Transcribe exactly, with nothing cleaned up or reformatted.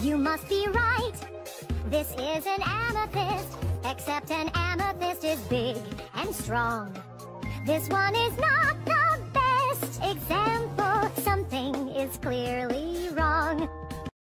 You must be right. This is an amethyst, except an amethyst is big and strong. This one is not the best example.